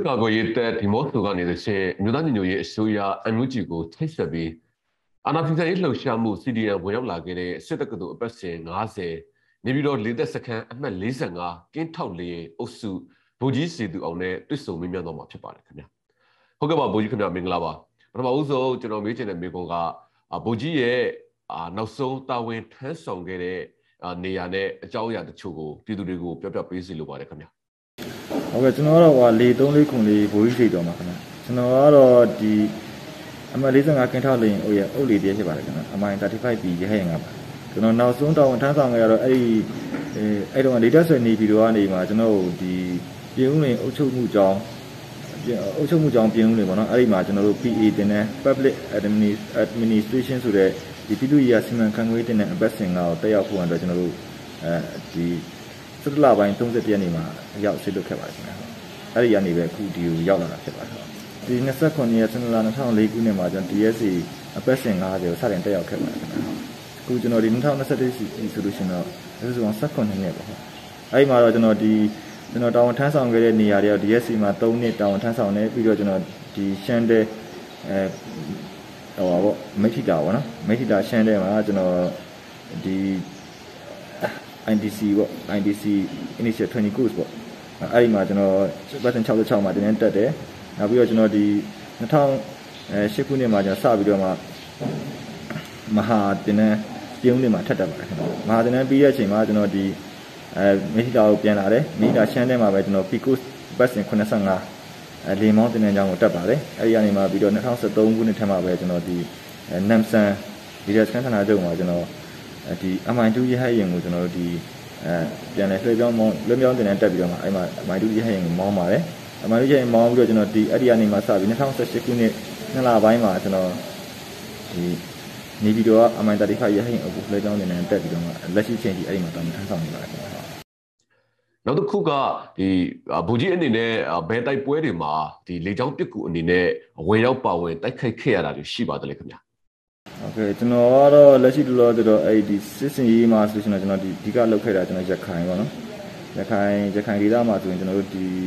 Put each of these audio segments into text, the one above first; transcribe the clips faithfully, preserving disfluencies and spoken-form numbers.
ကာကွယ်ရေးတပ်ဒီမော့ဆိုကနေတစ်ဆင့်မြို့သားညီညွတ်ရေးအစိုးရအန်ယူဂျီကိုထိတ်ဆက်ပြီးအာဏာဖီဆန်ရေးလှုပ်ရှားမှု စီ ဒီ အမ် ဝင်ရောက်လာခဲ့တဲ့စစ်တပ်ကတူအပတ်စဉ်၅၀နေပြည်တော်လေးသက်စခန်းအမှတ်၄၅ကင်းထောက်လေအုပ်စုဗိုလ်ကြီးစီသူအောင်နဲ့တွေ့ဆုံမေးမြန်းတော့မှာဖြစ်ပါတယ်ခင်ဗျာဟုတ်ကဲ့ပါဗိုလ်ကြီးခင်ဗျာမင်္ဂလာပါပထမဦးဆုံးကျွန်တော်မေးချင်တဲ့မေးခွန်းကဗိုလ်ကြီးရဲ့နောက်ဆုံးတာဝန်ထမ်းဆောင်ခဲ့တဲ့နေရာနဲ့အကြောင်းအရာတချို့ကိုပြည်သူတွေကိုပြောပြပေးစီလိုပါတယ်ခင်ဗျာဟုတ်ကဲ့ကျွန်တော်ကတော့ဟိုလေသုံးလေးခုလေးဗိုလ်ကြီးစီတော်မှာခင်ဗျာကျွန်တော်ကတော့ဒီအမှတ်၄၅ကင်းထောက်လေဟိုရဲ့အုပ်လေးတည်းဖြစ်ပါတယ်ခင်ဗျာအမိုင်သတ်တီဖိုက်ပြီးရဟရင်ကပါကျွန်တော်နောက်ဆုံးတာဝန်ထမ်းဆောင်ခဲ့ရတော့အဲ့ဒီအဲ့တော့လေတက်ဆွေနေပြီးတော့ကနေမှာကျွန်တော်ဒီပြည်ဦးလင်အုပ်ချုပ်မှုကြောင်းအုပ်ချုပ်မှုကြောင်းပြည်ဦးလင်ပေါ့နော်အဲ့ဒီမှာကျွန်တော်တို့ ပီ အေ တင်တဲ့ Public Administration ဆိုတဲ့ဒီပြည်သူ့ရေးစီမံခန့်ခွဲတင်တဲ့အပတ်စဉ်ကတက်ရောက်ဖို့အတွက်ကျွန်တော်တို့အဲဒီစက်တလပိုင်း၃၁ရက်နေ့မှာရောက်ဆွေးနွေးခဲ့ပါတယ်ခင်ဗျာအဲ့ဒီကနေပဲအခုဒီကိုရောက်လာတာဖြစ်ပါတယ်ဒီ၂၇ရက်ဇန်နဝါရီ၂၀၀၄ခုနှစ်မှာကျွန်တော် ဒီ အက်စ် စီ အပတ်စဉ်၅၀ကိုစတင်တက်ရောက်ခဲ့ပါတယ်ခင်ဗျာအခုကျွန်တော်ဒီ၂၀၂၁ဆိုလို့ရှိရင်တော့ဒီဆိုတော့၁၇နှစ်ပေါ့အဲ့ဒီမှာတော့ကျွန်တော်ဒီကျွန်တော်တာဝန်ထမ်းဆောင်ခဲ့တဲ့နေရာတွေ ဒီ အက်စ် စီ မှာ၃နှစ်တာဝန်ထမ်းဆောင်နေပြီးတော့ကျွန်တော်ဒီရှမ်းတဲ့အဲဟိုပါပေါ့မိထီတာပေါ့နော်မိထီတာရှမ်းတဲ့မှာကျွန်တော်ဒီ အိုင် ဒီ စီ ပေါ့ အိုင် ဒီ စီ Initial Training Course ပေါ့အဲ့ဒီမှာကျွန်တော်ပတ်စံ၆၆မှာတင်တက်တယ်နောက်ပြီးတော့ကျွန်တော်ဒီ၂၀၀၈ခုနှစ်မှာကျွန်တော်စပြီးတော့မှမဟာတင်တဲ့ပြုံးလေးမှာထပ်တက်ပါတယ်ခင်ဗျမဟာတင်တဲ့ပြီးတဲ့အချိန်မှာကျွန်တော်ဒီအဲမိထီတာကိုပြန်လာတယ်မိထီတာရှမ်းတဲ့မှာပဲကျွန်တော် P course ပတ်စံ၇၅အဲလေမောင်းတင်တဲ့ကြောင်းကိုတက်ပါတယ်အဲ့ဒီကနေမှပြီးတော့၂၀၁၃ခုနှစ်ထဲမှာပဲကျွန်တော်ဒီနမ်ဆန်ဒီရက်စကန်ဌာနချုပ်မှာကျွန်တော်ဒီအမိုင်တူရဟရင်ကိုကျွန်တော်တို့ဒီအဲပြန်လဲလွှဲပြောင်းမောင်းလွှဲပြောင်းတင်တဲ့တက်ပြီးတော့မှအဲ့မှာအမိုင်တူရဟရင်ကိုမောင်းပါတယ်အမိုင်တူရဟရင်မောင်းပြီးတော့ကျွန်တော်ဒီအဲ့ဒီကနေမှစပြီး၂၀၁၈ခုနှစ်နှစ်လပိုင်းမှာကျွန်တော်ဒီနေပြည်တော်ကအမိုင်သတ်တီဖိုက်ရဟရင်အပူလွှဲပြောင်းတင်တဲ့တက်ပြီးတော့မှလက်ရှိချိန်ကြီးအဲ့ဒီမှာတောင်းထမ်းဆောင်နေပါတယ်နောက်တစ်ခုကဒီဗိုလ်ကြီးအနေနဲ့ဘယ်တိုက်ပွဲတွေမှာဒီလေကြောင်းပစ်ကူအနေနဲ့ဝင်ရောက်ပါဝင်တိုက်ခိုက်ခဲ့ရတာတွေရှိပါတယ်လေခင်ဗျာโอเคကျွန်တော်ကတော့လက်ရှိလောလောဆယ်တော့အဲ့ဒီစစ်စင်ရေးမှာဆိုရှင်တော့ကျွန်တော်ဒီအဓိကလောက်ခဲ့တာကျွန်တော်ရခိုင်ပေါ့နော်ရခိုင်ရခိုင်ဒေသမှာဆိုရင်ကျွန်တော်တို့ဒီ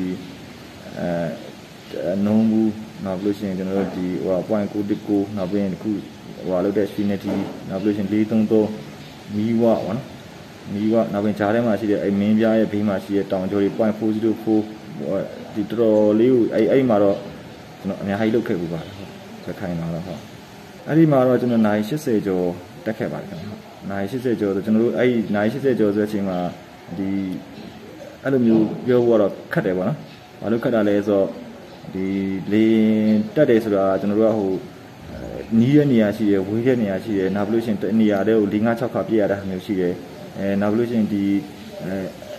အဲနုံဘူးနောက်လို့ရှိရင်ကျွန်တော်တို့ဒီဟိုpoint၉၁၉နောက်ပြီးရင်အခုဟိုလောက်တဲ့ Infinity နောက်လို့ရှိရင်၄၃၃မီဝပေါ့နော်မီဝနောက်ပြီးဂျားထဲမှာရှိတဲ့အဲ့မင်းပြားရဲ့ဘေးမှာရှိတဲ့တောင်ကျော်တွေ point ၄၀၄ဒီတော်တော်လေးကိုအဲ့အဲ့မှာတော့ကျွန်တော်အများကြီးလောက်ခဲ့ပူပါတယ်ရခိုင်မှာတော့ဟုတ်အဲ့ဒီမှာတော့ကျွန်တော်နိုင်၈၀ကျော်တက်ခဲ့ပါတယ်ခင်ဗျာနိုင်၈၀ကျော်ဆိုကျွန်တော်တို့အဲ့ဒီနိုင်၈၀ကျော်ဆိုတဲ့အချိန်မှာဒီအဲ့လိုမျိုးပြောဖို့တော့ခက်တယ်ပေါ့နော်ဘာလို့ခက်တာလဲဆိုတော့ဒီလေတက်တယ်ဆိုတာကျွန်တော်တို့ကဟိုနီးတဲ့နေရာရှိတယ်ဝေးတဲ့နေရာရှိတယ်နောက်လို့ရှိရင်တနေရာတွေကို၄၅၆ခါပြည့်ရတာမျိုးရှိတယ်အဲနောက်လို့ရှိရင်ဒီအဲ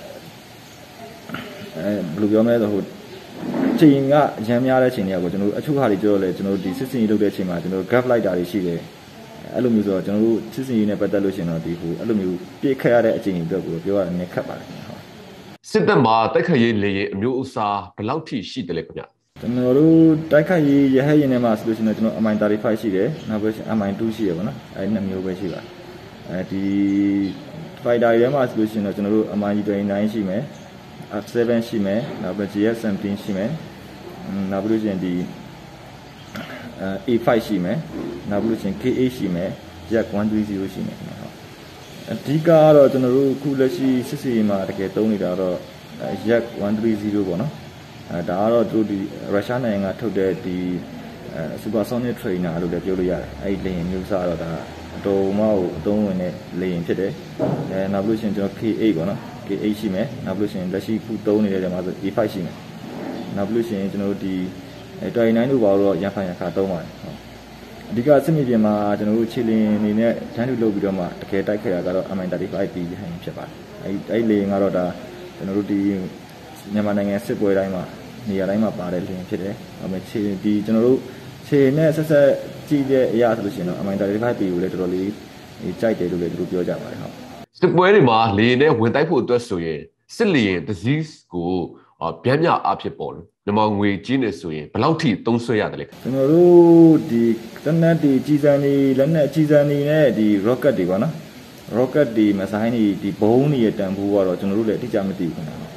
အဲဘယ်လိုပြောမလဲဆိုဟိုချိန်ကအရမ်းများတဲ့ချိန်တွေကကိုကျွန်တော်တို့အချို့ဟာတွေပြောလဲကျွန်တော်တို့ဒီစစ်စင်ရေးလုပ်တဲ့အချိန်မှာကျွန်တော်တို့ gap လိုက်တာတွေရှိတယ်အဲ့လိုမျိုးဆိုတော့ကျွန်တော်တို့စစ်စင်ရေးနဲ့ပတ်သက်လို့ရှိရင်တော့ဒီဟိုအဲ့လိုမျိုးပြည့်ခတ်ရတဲ့အချိန်တွေအတွက်ကိုပြောရတာနည်းခက်ပါတယ်ခင်ဗျာစစ်တပ်မှာတိုက်ခိုက်ရေးလေရင်အမျိုးအစားဘယ်လောက်ထိရှိတယ်လဲခင်ဗျာကျွန်တော်တို့တိုက်ခိုက်ရေးရဟရင်ထဲမှာဆိုလို့ရှိရင်ကျွန်တော် အမိုင်၃၅ ရှိတယ်နောက်ပြီး အမိုင်၂ ရှိရပါတော့အဲ့နှစ်မျိုးပဲရှိပါတယ်အဲဒီ fighter တွေထဲမှာဆိုလို့ရှိရင်တော့ကျွန်တော်တို့ အမိုင်၂၉ ရှိမယ်F 7 ရှိမယ်နောက်ပြီး ဂျီ အက်စ် ၁၇ ရှိမယ်နောက်ပြီးလို့ရှိရင်ဒီအေ ၅ ရှိမယ်နောက်ပြီးလို့ရှိရင် ကေ ၈ ရှိမယ် Yak ၁၃၀ ရှိမယ်ခင်ဗျာဟုတ်အဓိကကတော့ကျွန်တော်တို့အခုလက်ရှိစစ်စီမှာတကယ်သုံးနေတာတော့ Yak ၁၃၀ပေါ့နော်အဲဒါကတော့သူဒီရုရှားနိုင်ငံကထုတ်တဲ့ဒီ supersonic trainer လို့လည်းပြောလို့ရတယ်အဲ့ဒီလေယာဉ်မျိုးစားတော့ဒါအတော်မှအသုံးဝင်တဲ့လေယာဉ်ဖြစ်တယ်အဲနောက်ပြီးလို့ရှိရင်ကျွန်တော် ကေ ၈ ပေါ့နော်ကေ ၈ ရှိမယ်နောက်ပြီးလို့ရှိရင်လက်ရှိခုသုံးနေတဲ့နေရာမှာဆို အေ ၅ ရှိမယ်နောက်ပြီးလို့ရှိရင်ကျွန်တော်တို့ဒီ၂၉တို့ပါတော့ရန်ဖိုင်ရခါသုံးပါတယ်ဟုတ်အဓိကစစ်မြေပြင်မှာကျွန်တော်တို့ခြေလင်းအနေနဲ့တန်းတူလုပ်ပြီးတော့မှတကယ်တိုက်ခဲ့တာကတော့ အမိုင်၃၅ ပြီးဟန်ဖြစ်ပါတယ်အဲအဲ့လေရင်ကတော့ဒါကျွန်တော်တို့ဒီမြန်မာနိုင်ငံစစ်ပွဲတိုင်းမှာနေရာတိုင်းမှာပါတယ်လေရင်ဖြစ်တယ်ဒါပေမဲ့ခြေဒီကျွန်တော်တို့ခြေနဲ့ဆက်ဆက်ကြည့်တဲ့အရာဆိုလို့ရှိရင်တော့အမိုင်၃၅ပြီးကိုလည်းတော်တော်လေးကြိုက်တယ်လို့လည်းသူတို့ပြောကြပါတယ်ဟုတ်စစ်ပွဲတွေမှာလေရင်နဲ့ဝင်တိုက်ဖို့အတွက်ဆိုရင်စစ်လေရင် disease ကိုဗျမ်းမြအဖြစ်ပေါ်လို့မြန်မာငွေကြီးနေဆိုရင်ဘယ်လောက်ထိသုံးဆွဲရတယ်လဲကျွန်တော်တို့ဒီတနက်ဒီကြီးစံနေလက်နဲ့ကြီးစံနေနဲ့ဒီ rocket တွေပေါ့နော် rocket ဒီမဆိုင်နေဒီဘုံတွေတန်ဖိုးကတော့ကျွန်တော်တို့လည်းအတိအကျမသိဘူးခင်ဗျာ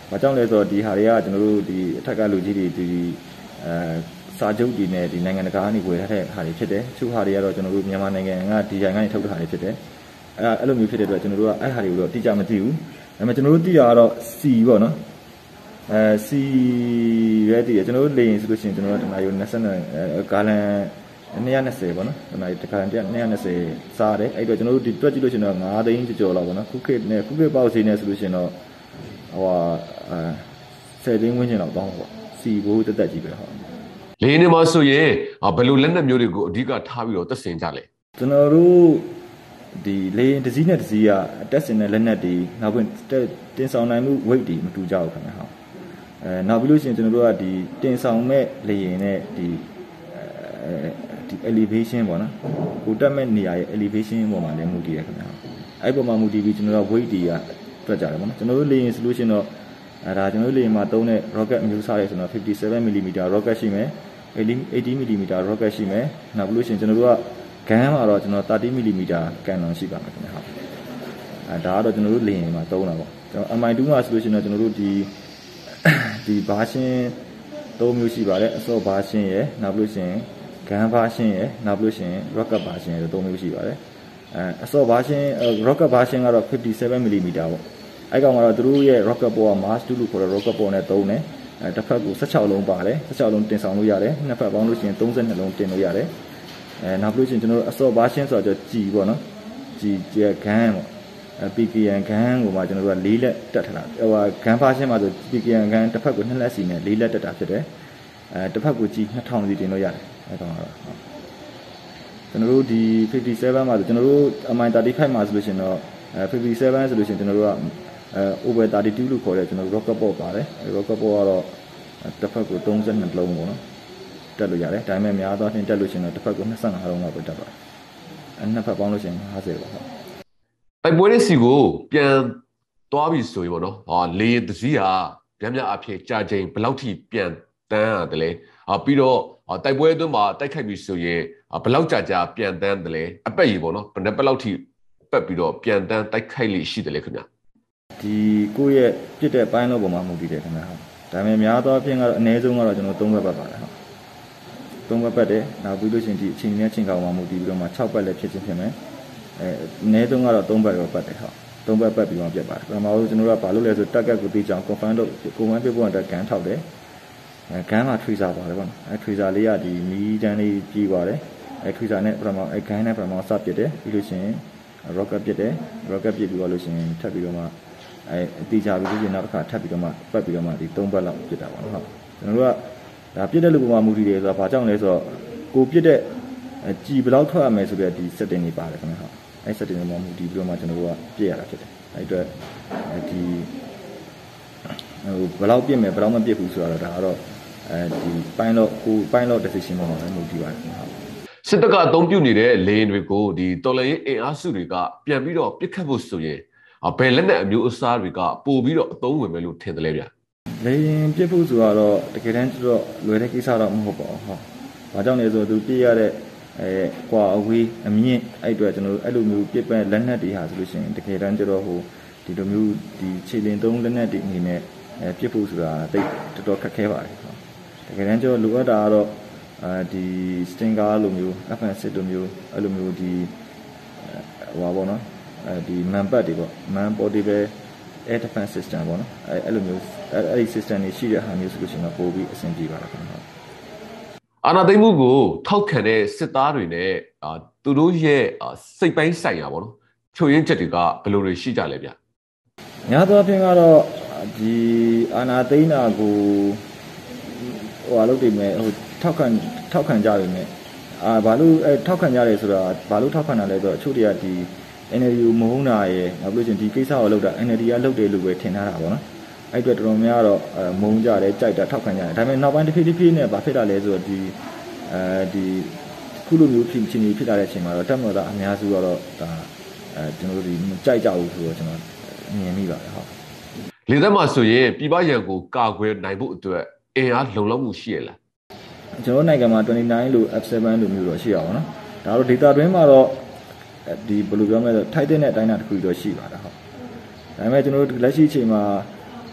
ဘာကြောင့်လဲဆိုတော့ဒီဟာတွေကကျွန်တော်တို့ဒီအထက်ကလူကြီးတွေဒီအဲစာချုပ်တွေနဲ့ဒီနိုင်ငံတကာအနေဝယ်ထားတဲ့ဟာတွေဖြစ်တယ်သူဟာတွေကတော့ကျွန်တော်တို့မြန်မာနိုင်ငံကဒီဂျိုင်ကနေထုတ်ထားတာတွေဖြစ်တယ်အဲအဲ့လိုမျိုးဖြစ်တဲ့အတွက်ကျွန်တော်တို့ကအဲ့ဟာတွေကိုတော့တိကျမသိဘူးဒါပေမဲ့ကျွန်တော်တို့သိတာကတော့ C ပေါ့နော်အဲ C ပဲတည်ရကျွန်တော်တို့လေရင်ဆိုလို့ရှိရင်ကျွန်တော်တို့တနားယူနှစ်ဂါလန်two hundred twentyပေါ့နော်တနားတခါတည်းtwo hundred twentyစားတယ်အဲ့တော့ကျွန်တော်တို့ဒီတွက်ကြည့်လို့ရှိရင်တော့fiveသိန်းကျော်လောက်ပေါ့နော်ခုခေတ်နဲ့ခုခေတ်ပေါက်စီနဲ့ဆိုလို့ရှိရင်တော့ဟိုအဲtenသိန်းဝန်းကျင်လောက်တောင်းပေါ့စီဘိုးတက်တက်ကြီးပဲဟုတ်လေနေမှာဆိုရင်ဘယ်လိုလက်နက်မျိုးတွေကိုအဓိကထားပြီးတော့တက်ဆင်ကြလဲကျွန်တော်တို့ဒီလေတစည်းနဲ့တစည်းကတက်ဆင်တဲ့လက်နက်တွေနောက်ပြီးတင်ဆောင်နိုင်မှု weight တွေမတူကြဘူးခင်ဗျာဟုတ်အဲနောက်ပြီးလို့ရှိရင်ကျွန်တော်တို့ကဒီတင်ဆောင်မဲ့လေရင်နဲ့ဒီအဲဒီ elevation ပေါ့နော်ကိုတက်မဲ့နေရာရဲ့ elevation ပေါ်မှာလည်းမူတည်ရခင်ဗျာအဲ့ပေါ်မှာမူတည်ပြီးကျွန်တော်တို့ weight တွေကတွက်ကြတယ်ပေါ့နော်ကျွန်တော်တို့လေရင်ဆိုလို့ရှိရင်တော့အဲဒါကျွန်တော်တို့လေရင်မှာသုံးတဲ့ rocket အမျိုးအစားတွေဆိုတော့fifty-seven millimeter rocket ရှိမယ်eighty millimeter rocket ရှိမယ်နောက်ပြီးလို့ရှိရင်ကျွန်တော်တို့ကဂန်းမှာတော့ကျွန်တော်thirty millimeter ကန်လွန်ရှိပါမယ်ခင်ဗျာဟုတ်အဲဒါကတော့ကျွန်တော်တို့လေရင်မှာသုံးတာပေါ့ကျွန်တော် M I two မှာဆိုလို့ရှိရင်တော့ကျွန်တော်တို့ဒီဒီဘာရှင်းသုံးမျိုးရှိပါတယ်အစောဘာရှင်းရယ်နောက်ပြီးလို့ရှိရင်ဂန်းဘာရှင်းရယ်နောက်ပြီးလို့ရှိရင် rocket ဘာရှင်းရယ်သုံးမျိုးရှိပါတယ်အဲအစောဘာရှင်း rocket ဘာရှင်းကတော့fifty-seven millimeter ပေါ့အဲ့ကောင်ကတော့သူတို့ရဲ့ rocket ပေါ်က Mars two လို့ခေါ်တဲ့ rocket ပေါ်နဲ့သုံးတယ်အဲတစ်ဖက်ကိုsixteenလုံးပါတယ်sixteenလုံးတင်ဆောင်လို့ရတယ်နှစ်ဖက်ပေါင်းလို့ရှိရင်thirty-twoလုံးတင်လို့ရတယ်အဲနောက်ပြီးလို့ရှိရင်ကျွန်တော်တို့အစောဘာရှင်းဆိုတော့ကြည်ပေါ့နော်ကြည်ကျဂန်းပေါ့အဲ P K M ဂန်းကိုမှကျွန်တော်တို့က၄လက်တက်ထားတာဟိုဂန်းဘာရှင်းမှာဆို P K M ဂန်းတစ်ဖက်ကိုtwoလက်စီနဲ့၄လက်တက်တာဖြစ်တယ်အဲတစ်ဖက်ကိုကြည်two thousandစီတင်လို့ရတယ်အဲကောင်ကတော့ကျွန်တော်တို့ဒီfifty-sevenမှာဆိုကျွန်တော်တို့ M I thirty-fiveမှာဆိုလို့ရှိရင်တော့အဲ fifty-sevenဆိုလို့ရှိရင်ကျွန်တော်တို့ကအဲ over thirty-two လို့ခေါ်တဲ့ကျွန်တော် rocket ball ပါတယ် rocket ball ကတော့တစ်ဖက်ကိုthirty-twoလုံးပေါ့နော်တက်လို့ရတယ်ဒါပေမဲ့များသောအားဖြင့်တက်လို့ရှိရင်တော့တစ်ဖက်ကိုtwenty-fiveလုံးလောက်ပဲတက်ပါတယ်အဲနှစ်ဖက်ပေါင်းလို့ရှိရင်fiftyပါဟုတ်တိုက်ပွဲရဲ့စီကိုပြန်သွားပြီဆိုရင်ပေါ့နော်ဟာလေတစည်းဟာဗျမ်းမြအဖြစ်ကြာချိန်ဘယ်လောက်ထိပြန်တန်းရတယ်လဲဟာပြီးတော့တိုက်ပွဲအတွင်းမှာတိုက်ခိုက်ပြီဆိုရင်ဘယ်လောက်ကြာကြာပြန်တန်းတယ်လဲအပက်ကြီးပေါ့နော်ဘယ်ဘယ်လောက်ထိပက်ပြီးတော့ပြန်တန်းတိုက်ခိုက်လိရှိတယ်လေခင်ဗျဒီကိုယ့်ရဲ့ပြစ်တဲ့ပိုင်းလို့ပုံမှာမူတည်တယ်ခင်ဗျာဟုတ်ဒါပေမဲ့များသောအားဖြင့်ကတော့အနည်းဆုံးကတော့ကျွန်တော်threeဘက်ပတ်ပါတယ်ဟုတ်threeဘက်ပတ်တယ်နောက်ပြီးလို့ရှိရင်ဒီအချိန်နဲ့ချိန်ကောင်မှာမူတည်ပြီးတော့မှsixဘက်လည်းဖြစ်ချင်းဖြစ်မယ်အဲအနည်းဆုံးကတော့threeဘက်ပဲပတ်တယ်ဟုတ်threeဘက်ပတ်ပြီးမှပြတ်ပါတယ်ပထမဆုံးကျွန်တော်တို့ကဘာလုပ်လဲဆိုတက်ကက်ကိုသိကြအောင် confirm လုပ် confirm ပြဖို့အတွက်ဂန်ထောက်တယ်အဲဂန်မှာ tracer ပါတယ်ပေါ့နော်အဲ tracer လေးကဒီမီးတန်းလေးကြီးပါတယ်အဲ tracer နဲ့ပထမအဲဂန်နဲ့ပထမစပြစ်တယ်ပြီးလို့ရှိရင် rocket ပြစ်တယ် rocket ပြစ်ပြီးတော့လို့ရှိရင်ထပ်ပြီးတော့မှအဲအတိကြပြီးပြီးနောက်တစ်ခါထပ်ပြီးတော့မှပတ်ပြီးတော့မှဒီthreeဘက်လောက်ပြစ်တာပါနော်ဟုတ်ကျွန်တော်တို့ကဒါပြစ်တဲ့လူပုံမှာမူတည်တယ်ဆိုတာဘာကြောင့်လဲဆိုတော့ကိုပြစ်တဲ့ကြည်ဘယ်လောက်ထွက်ရမယ်ဆိုတဲ့ဒီ setting တွေပါတယ်ခင်ဗျာဟုတ်အဲ setting တွေမှာမူတည်ပြီးတော့မှကျွန်တော်တို့ကပြစ်ရတာဖြစ်တယ်အဲအတွက်ဒီဟိုဘယ်လောက်ပြစ်မယ်ဘယ်လောက်မပြစ်ဘူးဆိုတော့ဒါကတော့အဲဒီပိုင်းတော့ကိုပိုင်းတော့ decision ပေါ်မှာပဲမူတည်ပါတယ်ခင်ဗျာစစ်တပ်ကအသုံးပြုနေတဲ့လေယာဉ်တွေကိုဒီတော်လှန်ရေးအင်အားစုတွေကပြန်ပြီးတော့ပစ်ခတ်ဖို့ဆိုရင်ဘယ်လက်နက်အမျိုးအစားတွေကပို့ပြီးတော့အသုံးဝင်မယ်လို့ထင်တယ်လေဗျလေရင်ပြစ်ဖို့ဆိုတော့တကယ်တမ်းကျတော့လွယ်တဲ့ကိစ္စတော့မဟုတ်ပါဘူးဟုတ်ဘာကြောင့်လဲဆိုတော့သူပြစ်ရတဲ့အဲကွာအဝေးအမြင့်အဲ့အတွက်ကျွန်တော်တို့အဲ့လိုမျိုးပြစ်ပတ်လက်နက်တွေဟာဆိုလို့ရှိရင်တကယ်တမ်းကျတော့ဟိုဒီလိုမျိုးဒီခြေလင်သုံးလက်နက်တွေအနေနဲ့အဲပြစ်ဖို့ဆိုတာတိတ်တော်တော်ခက်ခဲပါတယ်ဟုတ်တကယ်တမ်းကျတော့လိုအပ်တာကတော့အဲဒီ stinger လိုမျိုး F N six လိုမျိုးအဲ့လိုမျိုးဒီဟိုပါဘောနော်အဲဒီ man pad တွေပေါ့ man portable air defense system ပေါ့နော်အဲအဲ့လိုမျိုးအဲ့ဒီ system တွေရှိတဲ့ဟာမျိုးဆိုလို့ရှိရင်တော့ပို့ပြီးအဆင်ပြေပါလားခင်ဗျာအာဏာသိမ်းမှုကိုထောက်ခံတဲ့စစ်သားတွေနဲ့သူတို့ရဲ့စိတ်ပိုင်းဆိုင်ရာပေါ့နော်ချို့ရင်းချက်တွေကဘယ်လိုတွေရှိကြလဲဗျများသောအားဖြင့်ကတော့ဒီအာဏာသိမ်းတာကိုဟိုအလုပ်တွေမဲ့ဟိုထောက်ခံထောက်ခံကြတယ်နဲ့အာဘာလို့အဲထောက်ခံကြတယ်ဆိုတာဘာလို့ထောက်ခံတာလဲဆိုတော့အချို့တွေကဒီ N L D ကိုမဟုတ်တာရယ်နောက်ပြီးချင်းဒီကိစ္စကိုလုပ်တာ N L D ကလုပ်တယ်လို့ပဲထင်ထားတာပေါ့နော်အဲ့အတွက်တော်တော်များတော့မုံကြတယ်ကြိုက်တာထောက်ခံကြတယ်ဒါပေမဲ့နောက်ပိုင်းတစ်ဖြည်းဖြည်းနဲ့ဘာဖြစ်တာလဲဆိုတော့ဒီအဲဒီခုလိုမျိုးဖြစ်ချင်းဖြစ်လာတဲ့အချိန်မှာတော့တက်မတော်အများစုကတော့ဒါအဲကျွန်တော်တို့ဒီကြိုက်ကြဘူးဆိုတော့ကျွန်တော်မြင်မိပါတယ်ဟုတ်လေသက်မှာဆိုရင်ပြည်ပရန်ကိုကာကွယ်နိုင်ဖို့အတွက်အင်အားလုံလောက်မှုရှိရလားကျွန်တော်နိုင်ငံမှာtwenty-nineလို့ F seven လို့မျိုးတော့ရှိအောင်နော်ဒါတော့ data တွင်းမှာတော့ဒီဘယ်လိုပြောမလဲဆိုထိုက်တဲ့အတိုင်းအတာတစ်ခုတော့ရှိပါတယ်ဟုတ်ဒါပေမဲ့ကျွန်တော်တို့လက်ရှိအချိန်မှာအ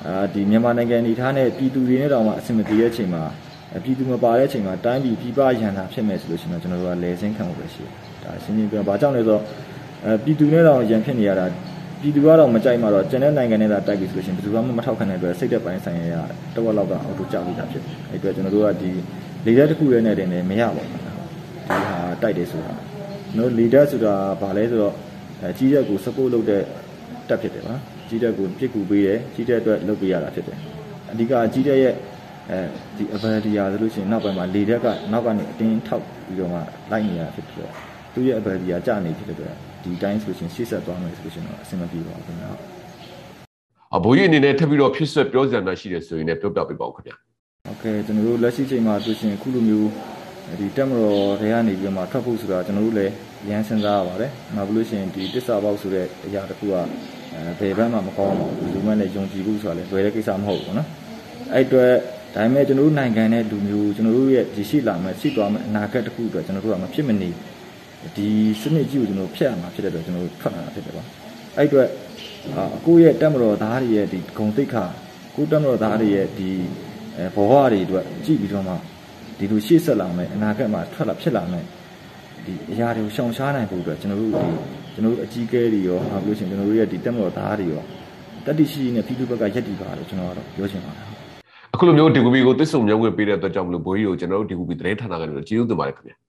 အာဒီမြန်မာနိုင်ငံအနေထားနဲ့ပြည်သူတွေနဲ့တောင်မှအဆင်မပြေတဲ့အချိန်မှာပြည်သူမပါတဲ့အချိန်မှာတိုင်းပြည်ပြည်ပရန်တာဖြစ်မယ်ဆိုလို့ရှိရင်ကျွန်တော်တို့ကလဲစင်းခံဖို့ပဲရှိတယ်ဒါရှင်းရှင်းပြောဘာကြောင့်လဲဆိုတော့အဲပြည်သူနဲ့တောင်ရန်ဖြစ်နေရတာပြည်သူကတော့မကြိုက်မှတော့ကျန်တဲ့နိုင်ငံနဲ့သာတိုက်ပြီးဆိုလို့ရှိရင်ဘယ်သူမှမထောက်ခံတဲ့အတွက်စိတ်သက်ပိုင်းဆိုင်ရာတဝက်လောက်ကအော်တိုကြောက်ပြီးတာဖြစ်တယ်အဲ့အတွက်ကျွန်တော်တို့ကဒီလေတက်တစ်ခုရဲနဲ့တင်နေမရပါဘူးဒီဟာတိုက်တယ်ဆိုတာနော်လေတက်ဆိုတာဘာလဲဆိုတော့အဲကြီးတက်ကို support လုပ်တဲ့တက်ဖြစ်တယ်ပါကြီးတက်ကိုပြစ်ကူပေးတယ်ကြီးတက်အတွက်လုပ်ပေးရတာဖြစ်တယ်အဓိကကြီးတက်ရဲ့အဲဒီ ability ရာဆိုလို့ရှိရင်နောက်ပိုင်းမှာလေတက်ကနောက်ကနေအတင်းထောက်ပြီးတော့မှလိုက်နေရဖြစ်ပြီးတော့သူ့ရဲ့ ability ရာကျနေဖြစ်တဲ့အတွက်ဒီတိုင်းဆိုရှင်ရှေ့ဆက်သွားမယ်ဆိုရှင်တော့အဆင်မပြေပါဘူးခင်ဗျာအဘိုးကြီးအနေနဲ့ထပ်ပြီးတော့ဖြစ်ဆက်ပြောစရာရှိတယ်ဆိုရင်လည်းပြောပြပေးပါဦးခင်ဗျာโอเคကျွန်တော်တို့လက်ရှိချိန်မှာဆိုရှင်အခုလိုမျိုးဒီတက်မတော်တွေကနေပြီးတော့မှထွက်ဖို့ဆိုတာကျွန်တော်တို့လည်းရန်စဉ်းစားရပါတယ်နောက်ပြီးလို့ရှိရင်ဒီတစ္ဆာပေါက်ဆိုတဲ့အရာတစ်ခုကအဲဘယ်ဘက်မှမကောင်းပါဘူးလူမှလည်းယုံကြည်ဖို့ဆိုတာလည်းလွယ်တဲ့ကိစ္စမဟုတ်ဘူးနော်အဲ့အတွက်ဒါပေမဲ့ကျွန်တော်တို့နိုင်ငံနဲ့လူမျိုးကျွန်တော်တို့ရဲ့ဒီရှိလာမဲ့ရှိသွားမဲ့အနာဂတ်တစ်ခုအတွက်ကျွန်တော်တို့ကမဖြစ်မနေဒီစနစ်ကြီးကိုကျွန်တော်ဖျက်ရမှာဖြစ်တဲ့အတွက်ကျွန်တော်တို့ထွက်လာတာဖြစ်တယ်ပါအဲ့အတွက်အကိုရဲ့တက်မတော်သားတွေရဲ့ဒီဂုံတိတ်ခါကိုတက်မတော်သားတွေရဲ့ဒီအဲဘဝတွေအတွက်ကြည့်ပြီးတော့မှဒီလိုရှေ့ဆက်လာမယ်အနာဂတ်မှာထွက်လာဖြစ်လာမယ်ဒီအရာတွေကိုရှောင်ရှားနိုင်ဖို့အတွက်ကျွန်တော်တို့ဒီကျွန်တော်တို့အကြီးကဲတွေရောနောက်ပြီးလို့ရှိရင်ကျွန်တော်တို့ရဲ့ဒီတက်မတော်သားတွေရောတတိရှိနဲ့ပြည်သူဘက်ကရက်တည်ပါလို့ကျွန်တော်ကတော့ပြောချင်ပါတယ်အခုလိုမျိုးဒီကူဘီကိုသစ္စုံမြောင်းခွင့်ပေးတဲ့အတွက်ကြောင့်မလို့ဘိုးကြီးကိုကျွန်တော်တို့ဒီကူဘီသတင်းဌာနကနေကျေးဇူးတင်ပါတယ်ခင်ဗျာ